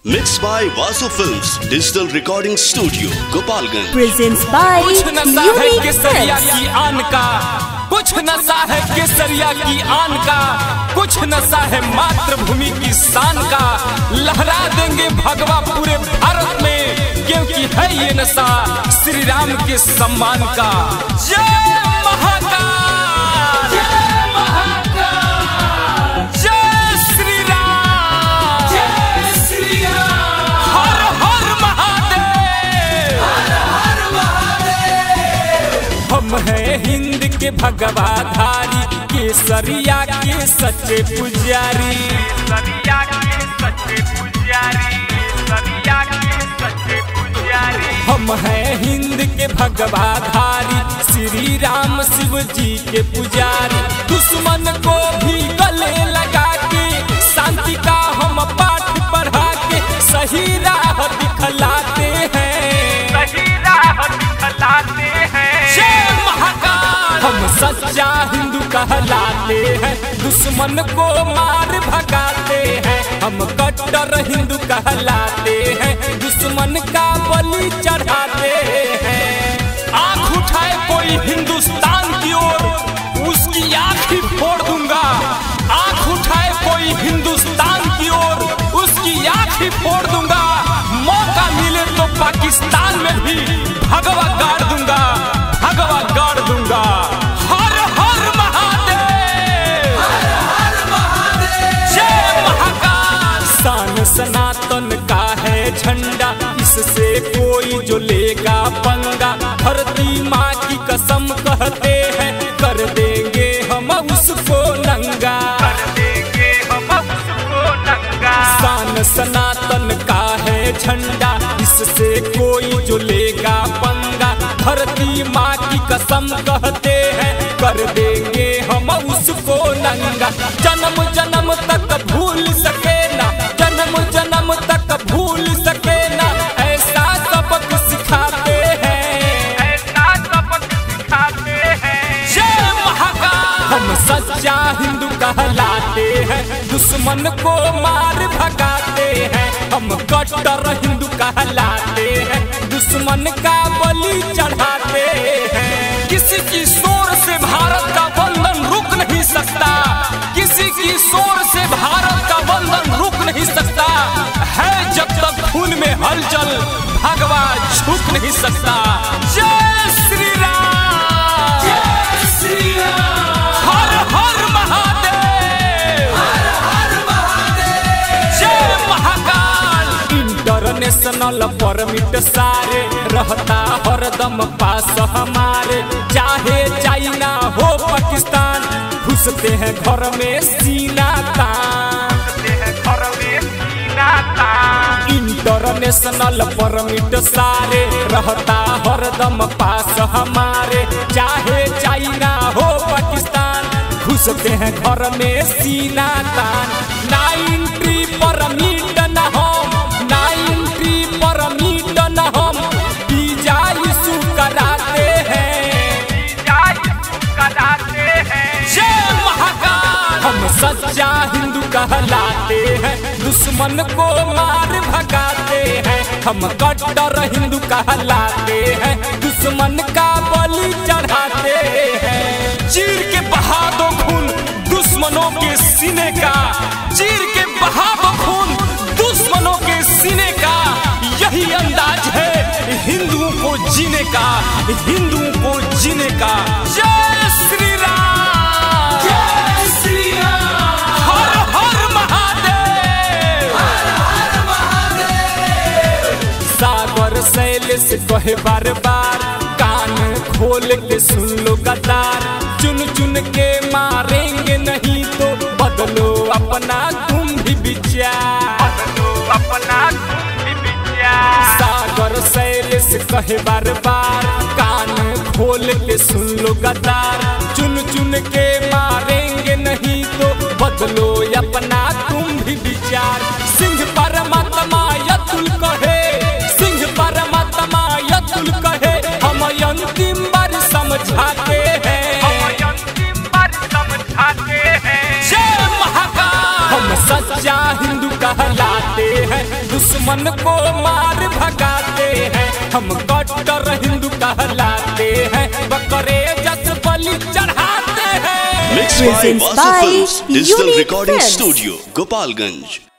Mixed by Vasu Films, Digital Recording Studio, Gopalganj. Presents by कुछ नशा है केसरिया Unique की आन का, कुछ नशा है केसरिया की आन का, कुछ नशा है मातृभूमि की शान का। लहरा देंगे भगवा पूरे भारत में, क्योंकि है ये नशा श्री राम के सम्मान का। जय महाकाल, जय महाकाल, जय श्री राम, जय श्री राम, हर हर महादेव, हर हर महादेव। हम हैं हिंद के भगवाधारी, केसरिया के सच्चे पुजारी, केसरिया के सच्चे पुजारी, केसरिया के सच्चे पुजारी। हम हैं हिंद के भगवाधारी, श्री राम शिव जी के पुजारी। दुश्मन को भी गले लगा के, शांति का हम पाठ पढ़ा के, सही राह दिखलाते हैं, सही राह दिखलाते हैं। जय महाकाल, हम सच्चा हिंदू कहलाते हैं, दुश्मन को मार भगाते हैं। हम कट्टर हिंदू कहलाते हैं, दुश्मन का बलि चढ़ाते हैं। आंख उठाए कोई हिंदुस्तान की ओर, उसकी आंख ही फोड़ दूंगा। आंख उठाए कोई हिंदुस्तान की ओर, उसकी आंख ही फोड़ दूंगा। मौका मिले तो पाकिस्तान में भी भगवा गाड़ दूंगा, भगवा गाड़ दूंगा। हर हर महादेव, हर हर महादेव, जय महाकाल। शान सनातन का है झंडा, इससे कोई जो लेगा पंगा। धरती माँ की कसम कहते हैं, कर देंगे हम उसको नंगा, कर देंगे हम उसको नंगा। शान सनातन का है झंडा, इससे कोई जो लेगा पंगा। धरती माँ की कसम कहते हैं, कर देंगे हम उसको नंगा। जन्म जन्म तक भूल सके ना, जन्म जन्म तक भूल सके ना, ऐसा सबक सिखाते हैं, ऐसा सबक सिखाते हैं। जय महाकाल, हम सच्चा हिंदू कहलाते हैं, दुश्मन को मार भगाते हैं। हम कट्टर हिंदू कहलाते हैं, दुश्मन का बलि चढ़ाते हैं। किसी की शोर से भारत का बंधन रुक नहीं सकता, किसी की शोर से भारत का बंधन रुक नहीं सकता है। जब तक खून में हलचल, भगवा झुक नहीं सकता। जय श्री राम, जय श्री राम, हर हर महादेव, हर हर महादेव, जय महाकाल। इंटरनेशनल परमिट सारे रहता हरदम पास हमारे, चाहे चाइना हो पाकिस्तान, घुसते हैं घर में सीना तान, घर में सीना तान। इंटरनेशनल परमिट सारे रहता हरदम पास हमारे, चाहे चाइना हो पाकिस्तान, घुसते हैं घर में सीना तान। ना एंट्री परमिट न हम, ना एंट्री परमिट न हम, वीजा इशू कराते हैं, वीजा इशू कराते हैं। जय महाकाल, हम सच्चा हिंदू कहलाते हैं, दुश्मन को मार भगाते हैं। हम कट्टर हिंदू कहलाते हैं, दुश्मन का बलि चढ़ाते हैं। चीर के बहा दो खून दुश्मनों के सीने का, चीर के बहा दो खून दुश्मनों के सीने का। यही अंदाज है हिंदुओं को जीने का, हिंदुओं को जीने का। जय श्री राम, जय श्री राम, हर हर महादेव, हर हर महादेव। सागर शैल से कहे बार बार, कान खोल के सुन लो गद्दार। चुन चुन के मारेंगे नहीं तो बदलो अपना तुम भी विचार, बदलो अपना तुम भी विचार। सागर शैल से कहे बार बार, कान खोल के सुन लो गद्दार। चुन चुन के मारेंगे नहीं तो बदलो अपना तुम भी विचार। सिंह परमात्मा यतुल कहे, सिंह परमात्मा यतुल कहे, हम अंतिम बार समझाते हैं, हम अंतिम बार समझाते हैं। जय महाकाल, हम सच्चा हिंदू कहलाते हैं, दुश्मन को मार भगाते हैं, हम कट्टर हिंदू कहलाते हैं, बकरे जस बलि चढ़ाते हैं। Mixed by Vasu Films Digital Recording Studio, Gopalganj।